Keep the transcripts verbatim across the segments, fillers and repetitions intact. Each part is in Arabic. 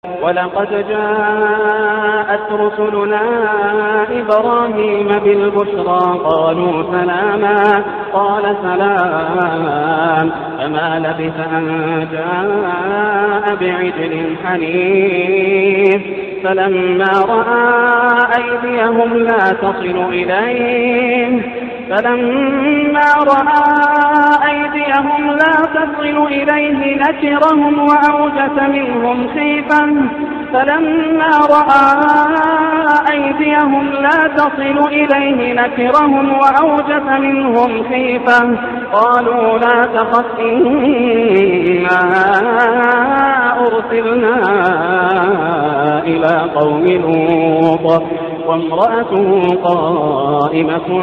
ولقد جاءت رسلنا إبراهيم بالبشرى قالوا سلاما قال سلام فما لبث أن جاء بعجل حنيف فلما رأى أيديهم لا تصل إليه فلما رأى أيديهم لا تصل إليه نكرهم وأوجس منهم خيفة فلما رأى أيديهم لا تصل إليه نكرهم وأوجس منهم خيفة قالوا لا تخف إنا أرسلنا إلى قوم لوط وامرأته قائمة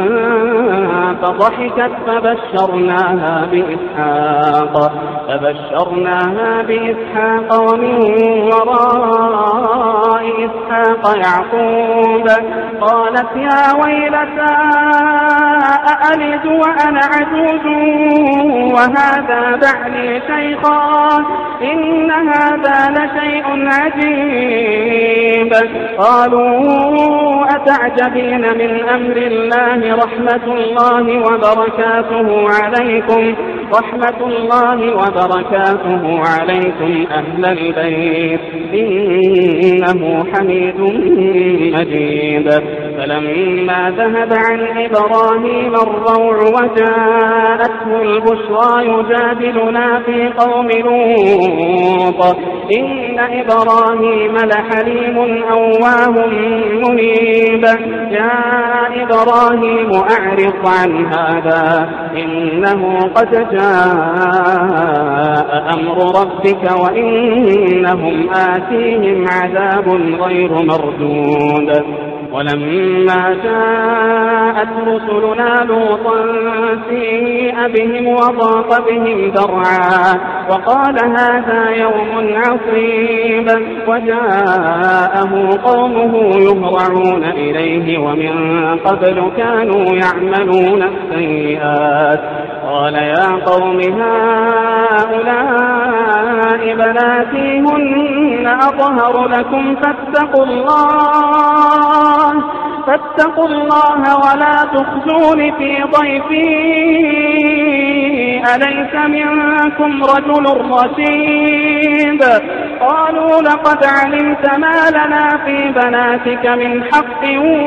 فضحكت فبشرناها بإسحاق فبشرناها بإسحاق ومن وراء إسحاق يعقوب قالت يا ويلتى أألد وأنا عجوز وهذا بعلي شيخا إن هذا لشيء عجيب قالوا أتعجبين من أمر الله رحمة الله وبركاته عليكم رحمة الله وبركاته عليكم أهل البيت إنه حميد مجيد فلما ذهب عن إبراهيم الروع وجاءته البشرى يجادلنا في قوم لوط إن إبراهيم لحليم أواه منيب يا إبراهيم أعرض عن هذا إنه قد جاء أمر ربك وإنهم آتيهم عذاب غير مردود ولما جاءت رسلنا لوطا سيء بهم وضاق بهم ذرعا وقال هذا يوم عصيب وجاءه قومه يهرعون إليه ومن قبل كانوا يعملون السيئات قال يا قوم هؤلاء بناتي هن أطهر لكم فاتقوا الله فاتقوا الله ولا تخزون في ضيفي أليس منكم رجل رشيد قالوا لقد علمت ما لنا في بناتك من حق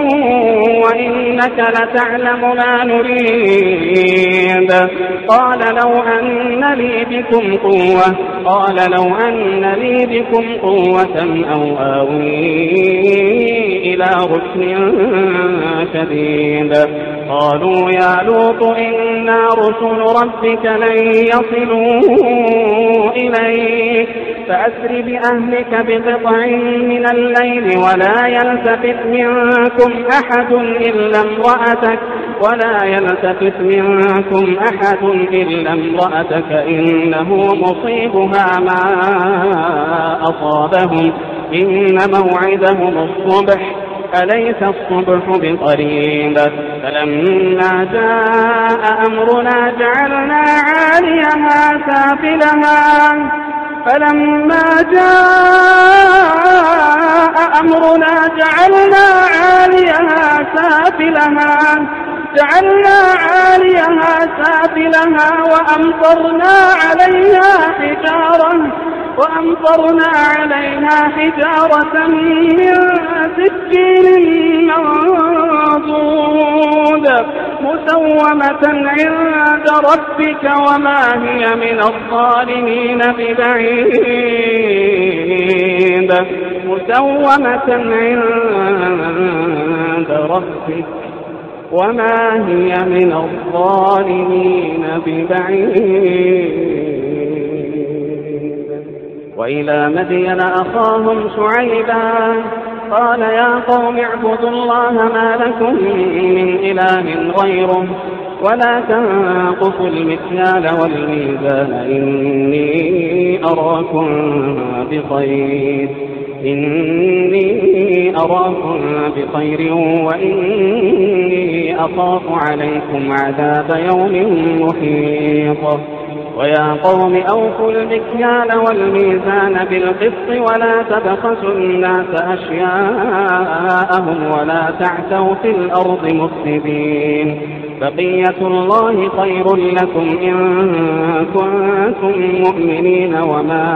وإنك لتعلم ما نريد قال لو أن لي بكم قوة قال لو أن لي بكم قوة أو آوي إلى ركن شديد قالوا يا لوط إنا رسل ربك لن يصلوا إليك فأسر بأهلك بقطع من الليل ولا يلتفت منكم أحد إلا امرأتك ولا يلتفت منكم أحد إلا امرأتك إنه مصيبها ما أصابهم إن موعدهم الصبح أليس الصبح بقريب فلما جاء أمرنا جعلنا عاليها سافلها فلما جاء أمرنا جعلنا عاليها سافلها جعلنا عاليها سافلها وأمطرنا عليها حجارة وأمطرنا عليها حجارة من سجيل منضود مسومة عند ربك وما هي من الظالمين ببعيد مسومة عند ربك وما هي من الظالمين ببعيد وإلى مدين أخاهم شعيبا قال يا قوم اعبدوا الله ما لكم من إله غيره ولا تنقصوا المكيال والميزان إني أراكم بخير إني أراكم بخير وإني أخاف عليكم عذاب يوم محيط ويا قوم أوفوا المكيال والميزان بالقسط ولا تبخسوا الناس أشياءهم ولا تعثوا في الأرض مفسدين بقية الله خير لكم إن كنتم مؤمنين وما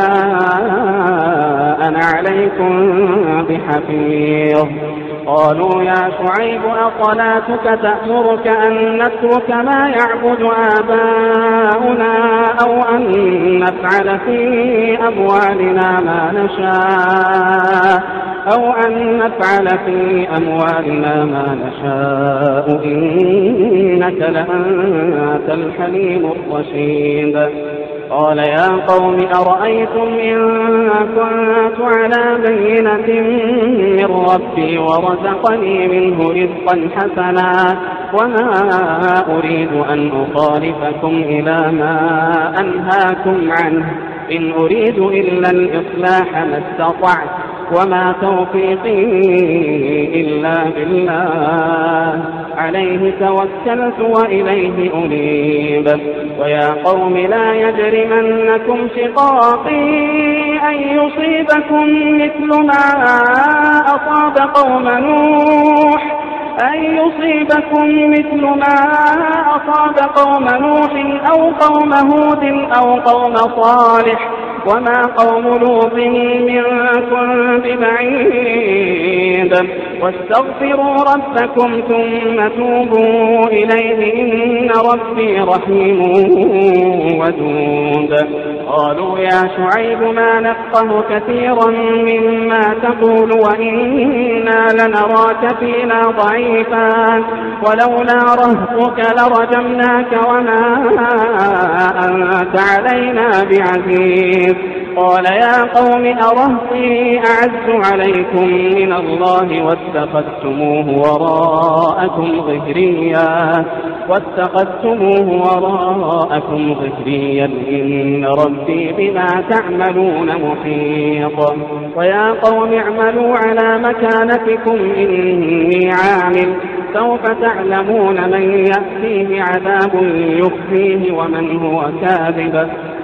أنا عليكم بحفيظ قالوا يا شعيب أصلاتك تأمرك أن نترك ما يعبد آباؤنا أو أن نفعل في أموالنا ما نشاء أو أن نفعل في أموالنا ما نشاء إنك لأنت الحليم الرشيد قال يا قوم أرأيتم إن كنت على بينة من ربي ورزقني منه رزقا حسنا وما أريد أن أخالفكم إلى ما أنهاكم عنه إن أريد إلا الإصلاح ما استطعت وما توفيقي إلا بالله عليه توكلت وإليه أنيب ويا قوم لا يجرمنكم شقاقي أن يصيبكم مثل ما أصاب قوم نوح أن يصيبكم مثل ما أصاب قوم نوح أو قوم هود أو قوم صالح وما قوم لوط منكم ببعيد واستغفروا ربكم ثم توبوا إليه إن ربي رحيم ودود قالوا يا شعيب ما نفقه كثيرا مما تقول وإنا لنراك فينا ضعيفا ولولا رهطك لرجمناك وما أنت علينا بعزيز قال يا قوم أرهطي أعز عليكم من الله واتخذتموه وراءكم ظهريا واتخذتموه وراءكم ظهريا إن ربي بما تعملون محيط ويا قوم اعملوا على مكانتكم إني عامل سوف تعلمون من يأتيه عذاب يخزيه ومن هو كاذب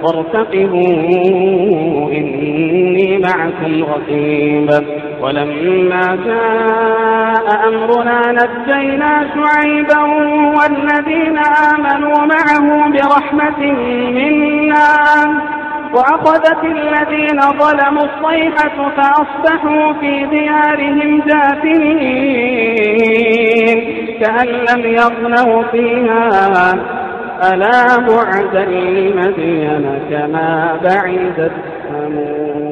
وارتقبوا إني معكم رقيب ولما جاء أمرنا نجينا شعيبا والذين آمنوا معه برحمة منا وأخذت الذين ظلموا الصيحة فأصبحوا في ديارهم جاثمين كأن لم يغنوا فيها ألا بعدا لمدين كما بعدت ثمود.